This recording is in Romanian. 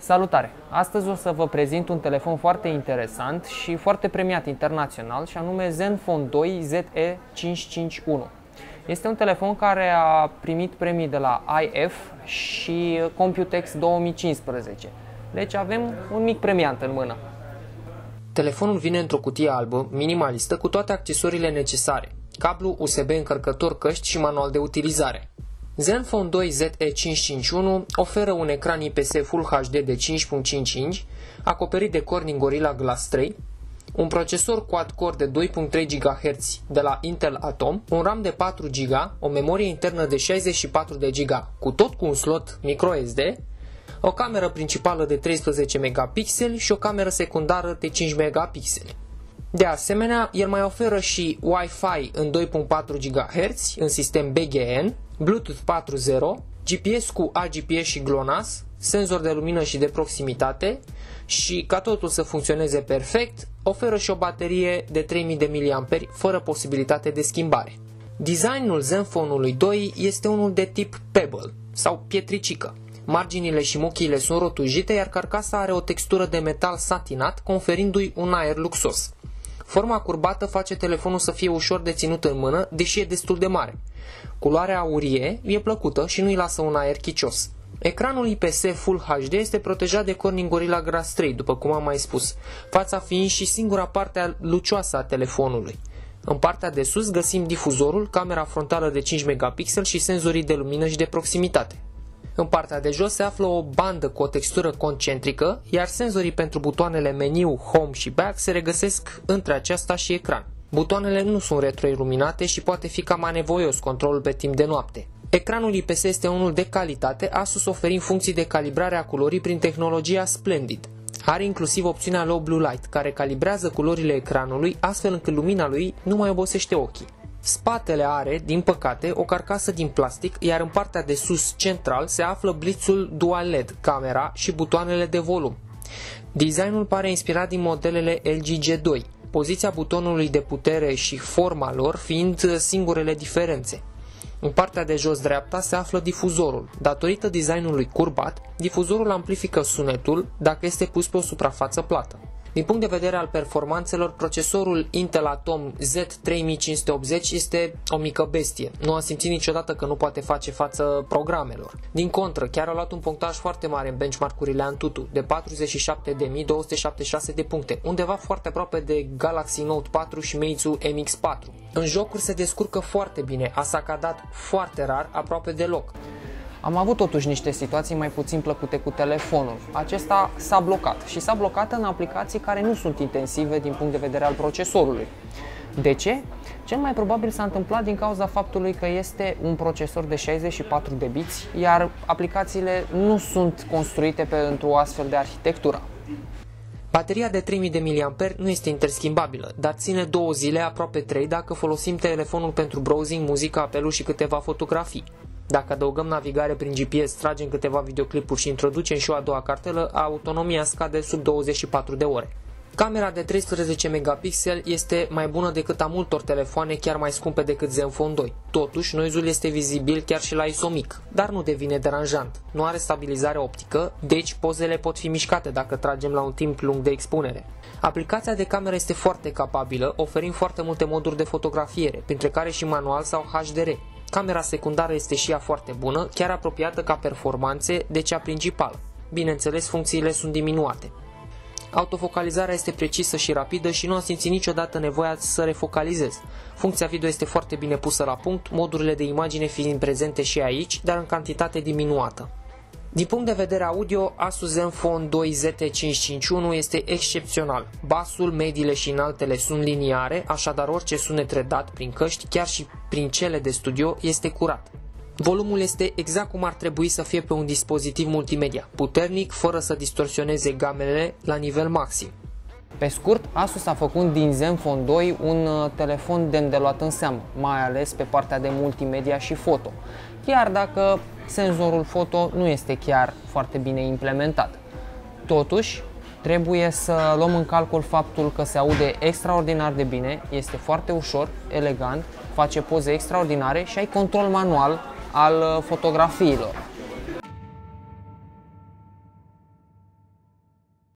Salutare! Astăzi o să vă prezint un telefon foarte interesant și foarte premiat internațional, și anume Zenfone 2 ZE551. Este un telefon care a primit premii de la IF și Computex 2015. Deci avem un mic premiant în mână. Telefonul vine într-o cutie albă, minimalistă, cu toate accesoriile necesare: cablu USB, încărcător, căști și manual de utilizare. Zenfone 2 ZE551 oferă un ecran IPS Full HD de 5.5 inch, acoperit de Corning Gorilla Glass 3, un procesor quad-core de 2.3 GHz de la Intel Atom, un RAM de 4 GB, o memorie internă de 64 de GB, cu un slot microSD, o cameră principală de 13 megapixeli și o cameră secundară de 5 megapixeli. De asemenea, el mai oferă și Wi-Fi în 2.4 GHz în sistem BGN, Bluetooth 4.0, GPS cu AGPS și GLONASS, senzor de lumină și de proximitate și, ca totul să funcționeze perfect, oferă și o baterie de 3000 de mAh fără posibilitate de schimbare. Designul Zenfone-ului 2 este unul de tip pebble sau pietricică. Marginile și muchiile sunt rotujite, iar carcasa are o textură de metal satinat, conferindu-i un aer luxos. Forma curbată face telefonul să fie ușor de ținut în mână, deși e destul de mare. Culoarea aurie e plăcută și nu îi lasă un aer chicios. Ecranul IPS Full HD este protejat de Corning Gorilla Glass 3, după cum am mai spus, fața fiind și singura parte lucioasă a telefonului. În partea de sus găsim difuzorul, camera frontală de 5 megapixeli și senzorii de lumină și de proximitate. În partea de jos se află o bandă cu o textură concentrică, iar senzorii pentru butoanele meniu, home și back se regăsesc între aceasta și ecran. Butoanele nu sunt retroiluminate și poate fi cam anevoios controlul pe timp de noapte. Ecranul IPS este unul de calitate, Asus oferind funcții de calibrare a culorii prin tehnologia Splendid. Are inclusiv opțiunea Low Blue Light, care calibrează culorile ecranului astfel încât lumina lui nu mai obosește ochii. Spatele are, din păcate, o carcasă din plastic, iar în partea de sus central se află blițul Dual LED, camera și butoanele de volum. Designul pare inspirat din modelele LG G2, poziția butonului de putere și forma lor fiind singurele diferențe. În partea de jos dreapta se află difuzorul. Datorită designului curbat, difuzorul amplifică sunetul dacă este pus pe o suprafață plată. Din punct de vedere al performanțelor, procesorul Intel Atom Z3580 este o mică bestie. Nu am simțit niciodată că nu poate face față programelor. Din contră, chiar a luat un punctaj foarte mare în benchmark-urile Antutu, de 47.276 de puncte, undeva foarte aproape de Galaxy Note 4 și Meizu MX4. În jocuri se descurcă foarte bine, a sacadat foarte rar, aproape deloc. Am avut totuși niște situații mai puțin plăcute cu telefonul. Acesta s-a blocat și s-a blocat în aplicații care nu sunt intensive din punct de vedere al procesorului. De ce? Cel mai probabil s-a întâmplat din cauza faptului că este un procesor de 64 de biți, iar aplicațiile nu sunt construite pentru o astfel de arhitectură. Bateria de 3000 de mAh nu este interschimbabilă, dar ține 2 zile, aproape 3, dacă folosim telefonul pentru browsing, muzică, apeluri și câteva fotografii. Dacă adăugăm navigare prin GPS, tragem câteva videoclipuri și introducem și o a doua cartelă, autonomia scade sub 24 de ore. Camera de 13 megapixeli este mai bună decât a multor telefoane chiar mai scumpe decât Zenfone 2. Totuși, noise-ul este vizibil chiar și la ISO mic, dar nu devine deranjant. Nu are stabilizare optică, deci pozele pot fi mișcate dacă tragem la un timp lung de expunere. Aplicația de cameră este foarte capabilă, oferind foarte multe moduri de fotografiere, printre care și manual sau HDR. Camera secundară este și ea foarte bună, chiar apropiată ca performanțe de cea principală. Bineînțeles, funcțiile sunt diminuate. Autofocalizarea este precisă și rapidă și nu am simțit niciodată nevoia să refocalizez. Funcția video este foarte bine pusă la punct, modurile de imagine fiind prezente și aici, dar în cantitate diminuată. Din punct de vedere audio, Asus Zenfone 2 ZE551 este excepțional. Basul, mediile și înaltele sunt liniare, așadar orice sunet redat prin căști, chiar și prin cele de studio, este curat. Volumul este exact cum ar trebui să fie pe un dispozitiv multimedia, puternic, fără să distorsioneze gamele la nivel maxim. Pe scurt, Asus a făcut din Zenfone 2 un telefon demn de luat în seamă, mai ales pe partea de multimedia și foto, chiar dacă senzorul foto nu este chiar foarte bine implementat. Totuși, trebuie să luăm în calcul faptul că se aude extraordinar de bine, este foarte ușor, elegant, face poze extraordinare și ai control manual al fotografiilor.